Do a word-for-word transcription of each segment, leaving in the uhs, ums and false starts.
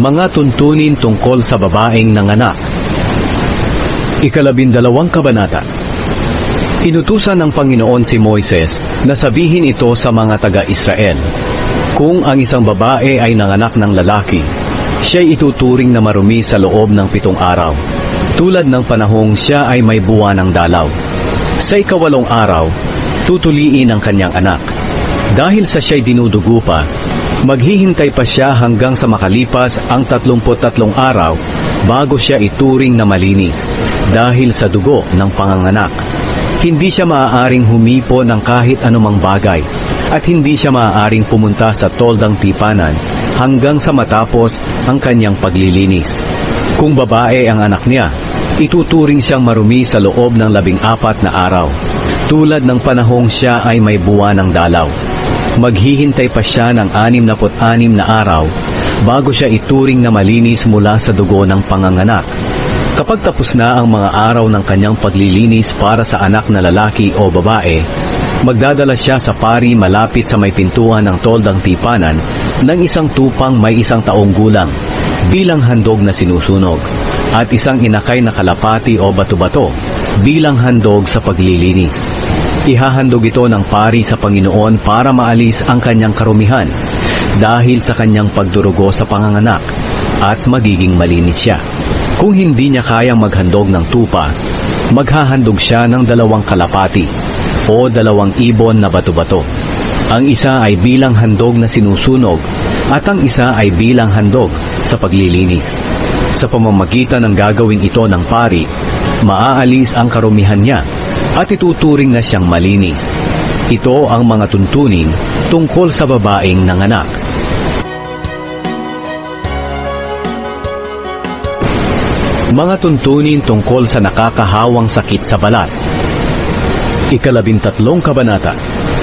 Mga tuntunin tungkol sa babaeng nanganak. Ikalabindalawang kabanata. Inutusan ng Panginoon si Moises na sabihin ito sa mga taga-Israel. Kung ang isang babae ay nanganak ng lalaki, siya'y ituturing na marumi sa loob ng pitong araw, tulad ng panahong siya ay may buwan ng dalaw. Sa ikawalong araw, tutuliin ang kanyang anak. Dahil sa siya'y dinudugo pa, maghihintay pa siya hanggang sa makalipas ang tatlumput tatlong araw bago siya ituring na malinis dahil sa dugo ng panganganak. Hindi siya maaaring humipo ng kahit anumang bagay at hindi siya maaaring pumunta sa toldang tipanan hanggang sa matapos ang kanyang paglilinis. Kung babae ang anak niya, ituturing siyang marumi sa loob ng labing apat na araw, tulad ng panahong siya ay may buwan ng dalaw. Maghihintay pa siya ng anim na put anim na araw bago siya ituring na malinis mula sa dugo ng panganganak. Kapag tapos na ang mga araw ng kanyang paglilinis para sa anak na lalaki o babae, magdadala siya sa pari malapit sa may pintuan ng toldang tipanan ng isang tupang may isang taong gulang bilang handog na sinusunog at isang inakay na kalapati o bato-bato bilang handog sa paglilinis. Ihahandog ito ng pari sa Panginoon para maalis ang kanyang karumihan dahil sa kanyang pagdurugo sa panganganak at magiging malinis siya. Kung hindi niya kayang maghandog ng tupa, maghahandog siya ng dalawang kalapati o dalawang ibon na bato-bato. Ang isa ay bilang handog na sinusunog at ang isa ay bilang handog sa paglilinis. Sa pamamagitan ng gagawing ito ng pari, maaalis ang karumihan niya at ituturing na siyang malinis. Ito ang mga tuntunin tungkol sa babaeng nanganak. Mga tuntunin tungkol sa nakakahawang sakit sa balat. Ikalabintatlong kabanata.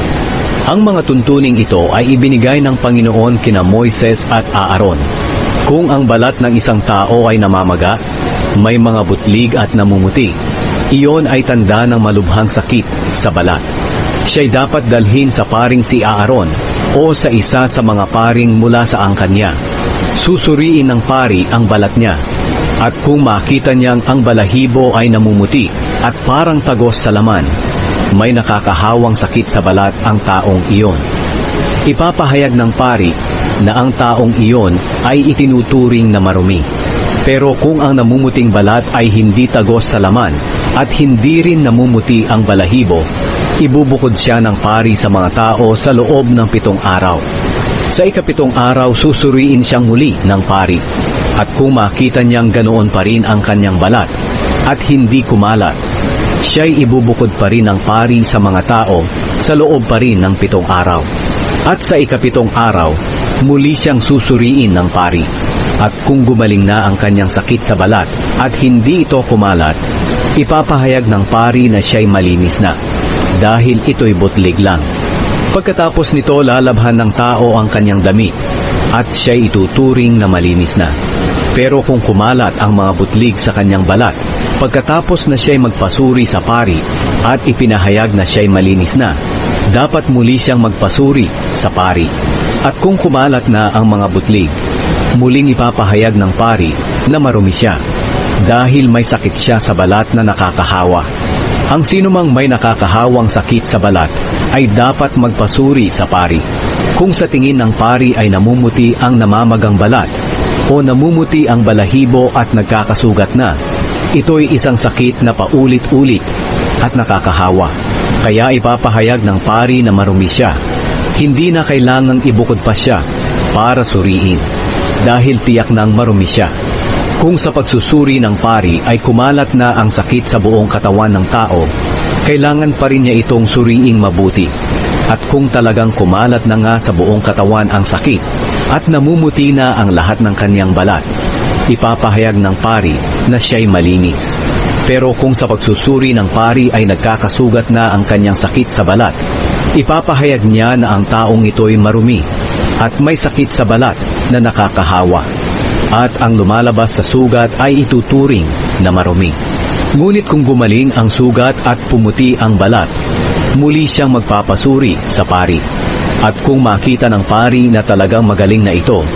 Ang mga tuntuning ito ay ibinigay ng Panginoon kina Moises at Aaron. Kung ang balat ng isang tao ay namamaga, may mga butlig at namumuti, iyon ay tanda ng malubhang sakit sa balat. Siya'y dapat dalhin sa paring si Aaron o sa isa sa mga paring mula sa angkan niya. Susuriin ng pari ang balat niya. At kung makita niyang ang balahibo ay namumuti at parang tagos sa laman, may nakakahawang sakit sa balat ang taong iyon. Ipapahayag ng pari na ang taong iyon ay itinuturing na marumi. Pero kung ang namumuting balat ay hindi tagos sa laman at hindi rin namumuti ang balahibo, ibubukod siya ng pari sa mga tao sa loob ng pitong araw. Sa ikapitong araw, susuriin siyang muli ng pari. At kung makita niyang ganoon pa rin ang kanyang balat at hindi kumalat, siya'y ibubukod pa rin ng pari sa mga tao sa loob pa rin ng pitong araw. At sa ikapitong araw, muli siyang susuriin ng pari. At kung gumaling na ang kanyang sakit sa balat at hindi ito kumalat, ipapahayag ng pari na siya'y malinis na, dahil ito'y butlig lang. Pagkatapos nito, lalabhan ng tao ang kanyang damit, at siya'y ituturing na malinis na. Pero kung kumalat ang mga butlig sa kanyang balat, pagkatapos na siya'y magpasuri sa pari at ipinahayag na siya'y malinis na, dapat muli siyang magpasuri sa pari. At kung kumalat na ang mga butlig, muling ipapahayag ng pari na marumi siya, dahil may sakit siya sa balat na nakakahawa. Ang sinumang may nakakahawang sakit sa balat ay dapat magpasuri sa pari. Kung sa tingin ng pari ay namumuti ang namamagang balat o namumuti ang balahibo at nagkakasugat na, ito'y isang sakit na paulit-ulit at nakakahawa. Kaya ipapahayag ng pari na marumi siya. Hindi na kailangang ibukod pa siya para suriin, dahil tiyak nang marumi siya. Kung sa pagsusuri ng pari ay kumalat na ang sakit sa buong katawan ng tao, kailangan pa rin niya itong suriing mabuti. At kung talagang kumalat na nga sa buong katawan ang sakit at namumuti na ang lahat ng kanyang balat, ipapahayag ng pari na siya'y malinis. Pero kung sa pagsusuri ng pari ay nagkakasugat na ang kanyang sakit sa balat, ipapahayag niya na ang taong ito'y marumi at may sakit sa balat na nakakahawa. At ang lumalabas sa sugat ay ituturing na marumi. Ngunit kung gumaling ang sugat at pumuti ang balat, muli siyang magpapasuri sa pari. At kung makita ng pari na talagang magaling na ito,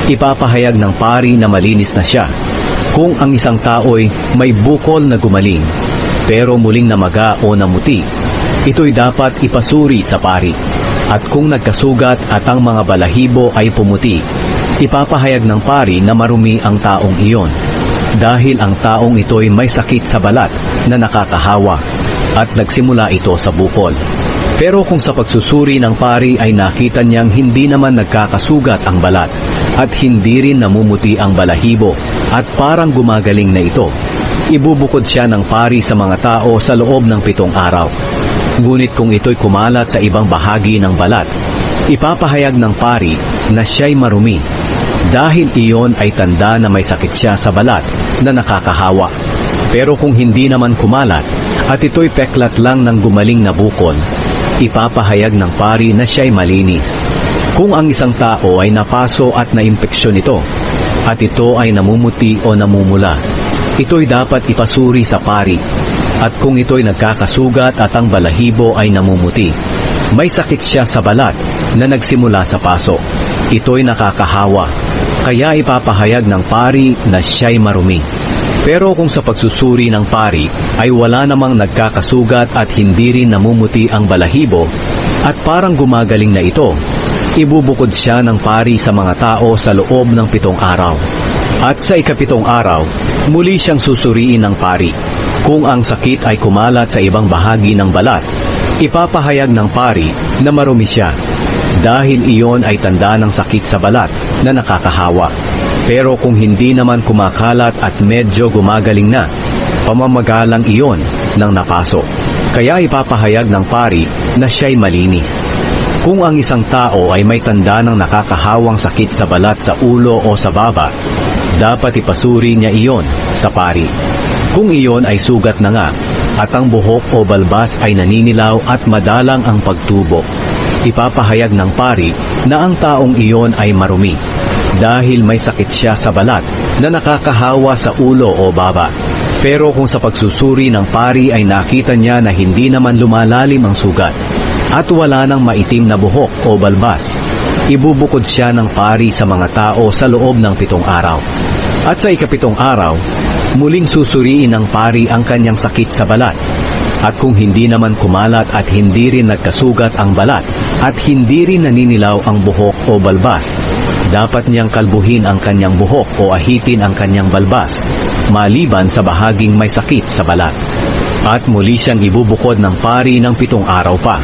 ipapahayag ng pari na malinis na siya. Kung ang isang tao'y may bukol na gumaling, pero muling namaga o namuti, ito'y dapat ipasuri sa pari. At kung nagkasugat at ang mga balahibo ay pumuti, ipapahayag ng pari na marumi ang taong iyon, dahil ang taong ito'y may sakit sa balat na nakakahawa at nagsimula ito sa bukol. Pero kung sa pagsusuri ng pari ay nakita niyang hindi naman nagkakasugat ang balat at hindi rin namumuti ang balahibo at parang gumagaling na ito, ibubukod siya ng pari sa mga tao sa loob ng pitong araw. Ngunit kung ito'y kumalat sa ibang bahagi ng balat, ipapahayag ng pari na siya'y marumi, dahil iyon ay tanda na may sakit siya sa balat na nakakahawa. Pero kung hindi naman kumalat at ito'y peklat lang ng gumaling na bukol, ipapahayag ng pari na siya'y malinis. Kung ang isang tao ay napaso at naimpeksyon ito, at ito ay namumuti o namumula, ito'y dapat ipasuri sa pari. At kung ito'y nagkakasugat at ang balahibo ay namumuti, may sakit siya sa balat na nagsimula sa paso, ito'y nakakahawa, kaya ipapahayag ng pari na siya'y marumi. Pero kung sa pagsusuri ng pari ay wala namang nagkakasugat at hindi rin namumuti ang balahibo at parang gumagaling na ito, ibubukod siya ng pari sa mga tao sa loob ng pitong araw. At sa ikapitong araw, muli siyang susuriin ng pari. Kung ang sakit ay kumalat sa ibang bahagi ng balat, ipapahayag ng pari na marumi siya, dahil iyon ay tanda ng sakit sa balat na nakakahawa. Pero kung hindi naman kumakalat at medyo gumagaling na, pamamagalang iyon ng napaso. Kaya ipapahayag ng pari na siya'y malinis. Kung ang isang tao ay may tanda ng nakakahawang sakit sa balat sa ulo o sa baba, dapat ipasuri niya iyon sa pari. Kung iyon ay sugat na nga, at ang buhok o balbas ay naninilaw at madalang ang pagtubo, ipapahayag ng pari na ang taong iyon ay marumi, dahil may sakit siya sa balat na nakakahawa sa ulo o baba. Pero kung sa pagsusuri ng pari ay nakita niya na hindi naman lumalalim ang sugat at wala nang maitim na buhok o balbas, ibubukod siya ng pari sa mga tao sa loob ng pitong araw. At sa ikapitong araw, muling susuriin ng pari ang kanyang sakit sa balat. At kung hindi naman kumalat at hindi rin nagkasugat ang balat at hindi rin naninilaw ang buhok o balbas, dapat niyang kalbuhin ang kanyang buhok o ahitin ang kanyang balbas, maliban sa bahaging may sakit sa balat. At muli siyang ibubukod ng pari ng pitong araw pa.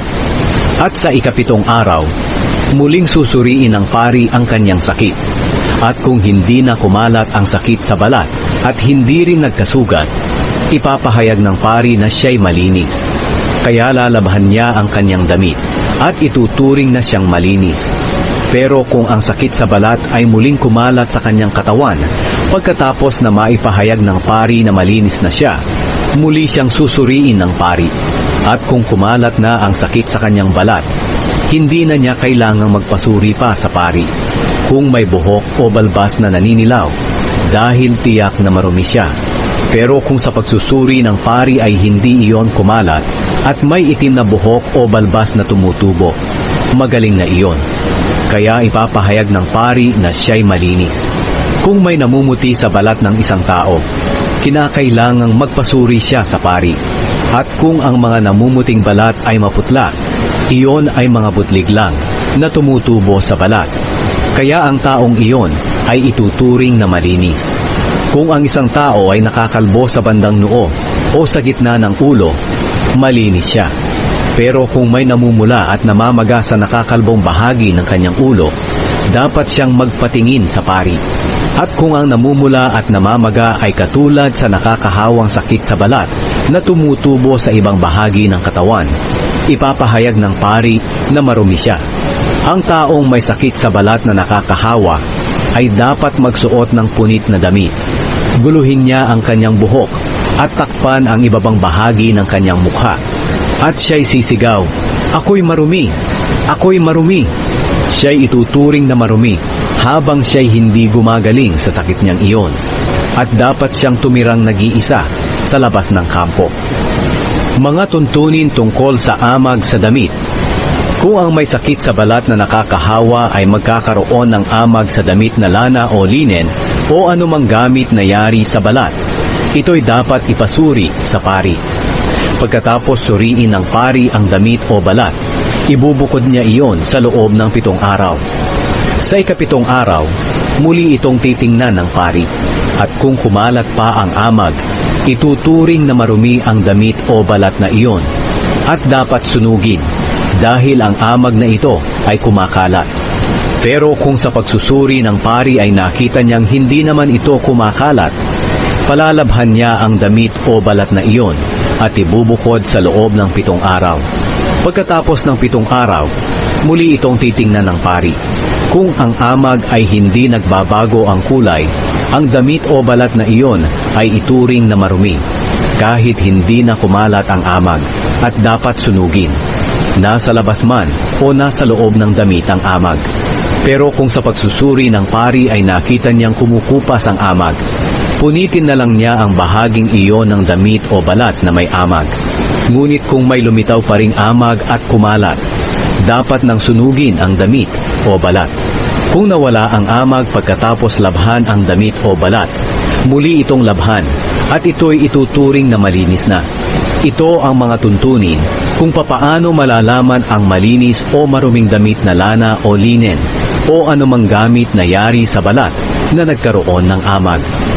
At sa ikapitong araw, muling susuriin ng pari ang kanyang sakit. At kung hindi na kumalat ang sakit sa balat at hindi rin nagkasugat, ipapahayag ng pari na siya'y malinis. Kaya lalabahan niya ang kanyang damit at ituturing na siyang malinis. Pero kung ang sakit sa balat ay muling kumalat sa kanyang katawan, pagkatapos na maipahayag ng pari na malinis na siya, muli siyang susuriin ng pari. At kung kumalat na ang sakit sa kanyang balat, hindi na niya kailangang magpasuri pa sa pari kung may buhok o balbas na naninilaw, dahil tiyak na marumi siya. Pero kung sa pagsusuri ng pari ay hindi iyon kumalat at may itim na buhok o balbas na tumutubo, magaling na iyon. Kaya ipapahayag ng pari na siya'y malinis. Kung may namumuti sa balat ng isang tao, kinakailangang magpasuri siya sa pari. At kung ang mga namumuting balat ay maputla, iyon ay mga butlig lang na tumutubo sa balat. Kaya ang taong iyon ay ituturing na malinis. Kung ang isang tao ay nakakalbo sa bandang noo o sa gitna ng ulo, malinis siya. Pero kung may namumula at namamaga sa nakakalbong bahagi ng kanyang ulo, dapat siyang magpatingin sa pari. At kung ang namumula at namamaga ay katulad sa nakakahawang sakit sa balat na tumutubo sa ibang bahagi ng katawan, ipapahayag ng pari na marumi siya. Ang taong may sakit sa balat na nakakahawa ay dapat magsuot ng punit na damit. Guluhin niya ang kanyang buhok at takpan ang ibabang bahagi ng kanyang mukha. At siya'y sisigaw, "Ako'y marumi! Ako'y marumi!" Siya'y ituturing na marumi habang siya'y hindi gumagaling sa sakit niyang iyon. At dapat siyang tumirang nag-iisa sa labas ng kampo. Mga tuntunin tungkol sa amag sa damit. Kung ang may sakit sa balat na nakakahawa ay magkakaroon ng amag sa damit na lana o linen o anumang gamit na yari sa balat, ito'y dapat ipasuri sa pari. Pagkatapos suriin ng pari ang damit o balat, ibubukod niya iyon sa loob ng pitong araw. Sa ikapitong araw, muli itong titingnan ng pari, at kung kumalat pa ang amag, ituturing na marumi ang damit o balat na iyon, at dapat sunugin, dahil ang amag na ito ay kumakalat. Pero kung sa pagsusuri ng pari ay nakita niyang hindi naman ito kumakalat, palalabhan niya ang damit o balat na iyon at ibubukod sa loob ng pitong araw. Pagkatapos ng pitong araw, muli itong titingnan ng pari. Kung ang amag ay hindi nagbabago ang kulay, ang damit o balat na iyon ay ituring na marumi, kahit hindi na kumalat ang amag, at dapat sunugin. Nasa labas man o nasa loob ng damit ang amag. Pero kung sa pagsusuri ng pari ay nakita niyang kumukupas ang amag, punitin na lang niya ang bahaging iyon ng damit o balat na may amag. Ngunit kung may lumitaw pa ring amag at kumalat, dapat nang sunugin ang damit o balat. Kung nawala ang amag pagkatapos labhan ang damit o balat, muli itong labhan at ito'y ituturing na malinis na. Ito ang mga tuntunin kung papaano malalaman ang malinis o maruming damit na lana o linen o anumang gamit na yari sa balat na nagkaroon ng amag.